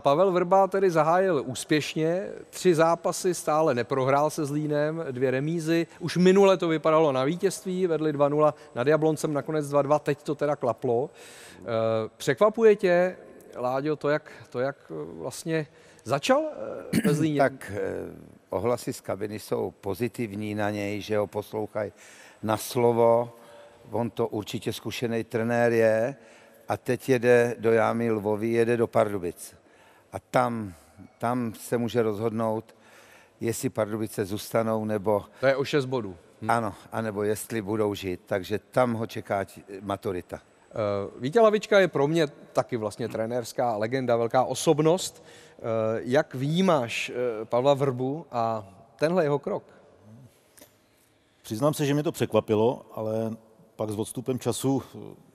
Pavel Vrba tedy zahájil úspěšně, 3 zápasy, stále neprohrál se Zlínem, 2 remízy. Už minule to vypadalo na vítězství, vedli 2-0 nad Jabloncem, nakonec 2-2, teď to teda klaplo. Překvapuje tě, Láďo, to, jak vlastně začal ve Zlíně? Tak ohlasy z kabiny jsou pozitivní na něj, že ho poslouchají na slovo. On to určitě zkušený trenér je a teď jede do Jámy Lvovy, jede do Pardubic. A tam se může rozhodnout, jestli Pardubice zůstanou, nebo... To je o 6 bodů. Ano, anebo jestli budou žít, takže tam ho čeká maturita. Vítě Lavička je pro mě taky vlastně trenérská legenda, velká osobnost. Jak vnímáš Pavla Vrbu a tenhle jeho krok? Přiznám se, že mě to překvapilo, ale pak s odstupem času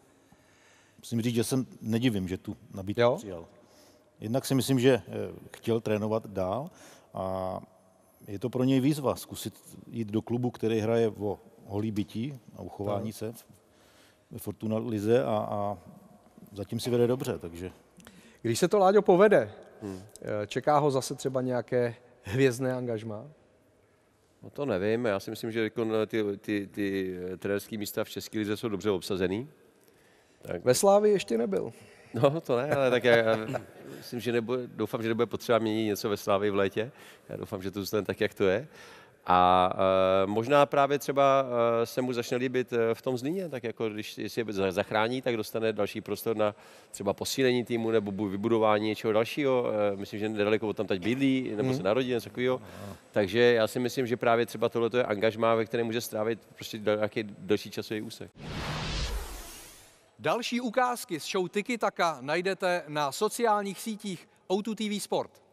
musím říct, že se nedivím, že tu nabídku přijal. Jednak si myslím, že chtěl trénovat dál a je to pro něj výzva zkusit jít do klubu, který hraje o holý bytí a uchování se ve Fortuna lize a zatím si vede dobře, takže... Když se to, Láďo, povede, čeká ho zase třeba nějaké hvězdné angažmá? No to nevím, já si myslím, že ty trenérské místa v české lize jsou dobře obsazený. Tak. Ve Slávii ještě nebyl. No to ne, ale tak já myslím, že doufám, že nebude potřeba měnit něco ve Slávii v létě. Já doufám, že to zůstane tak, jak to je. A možná právě třeba se mu začne líbit v tom Zlíně, tak jako když si je zachrání, tak dostane další prostor na třeba posílení týmu nebo vybudování něčeho dalšího. Myslím, že nedaleko tam teď bydlí, nebo se narodí, něco takového. Takže já si myslím, že právě třeba tohle je angažmá, ve kterém může strávit prostě nějaký další časový úsek. Další ukázky z show Tiki Taka najdete na sociálních sítích O2 TV Sport.